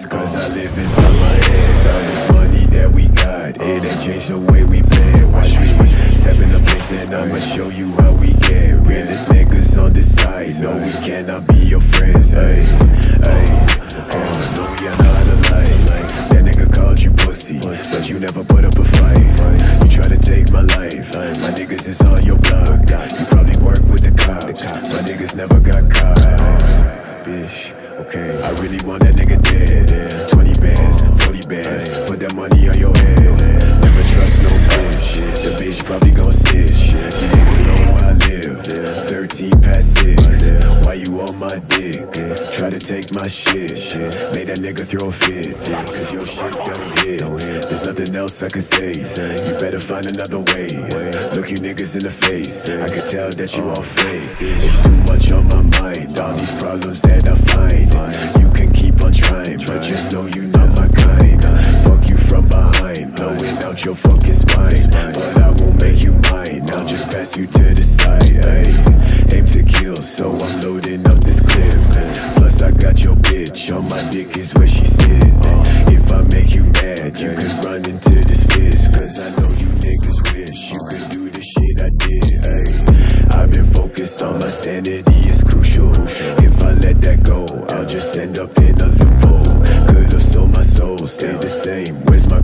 Just cause I live inside my head. All this money that we got, it ain't changed the way we play. Watch me step in the place and I'ma show you how we get. Realest niggas on this side, no we cannot be your friends. Ay, ay, no we are not alike. That nigga called you pussy, but you never put up a fight. You try to take my life, my niggas is on your block. You probably work with the cops, my niggas never got caught. Bitch, okay, I really want that nigga dead. 20 bands, 40 bands, put that money on your head. Never trust no bitch, the bitch probably gon' snitch. You niggas know where I live, 13 past 6. Why you on my dick? Try to take my shit, made that nigga throw a fit. Cause your shit don't hit, there's nothing else I can say. You better find another way. Look you niggas in the face, I can tell that you all fake. It's too much on my mind, all these problems that I find. You can keep on trying, but just know you not my kind. Fuck you from behind, blowing out your fucking spine. But I won't make you mine, I'll just pass you to the side. Ay, aim to kill, so I'm loading up this clip. Plus I got your bitch on my dick is where she sit. If I make you mad, you could run into this fist. Cause I know you niggas wish you could do the shit I did. Ay, I've been focused on my sanity, it's crucial. If I let that go, I'll just end up in a loophole. Could've sold my soul, stay the same, where's my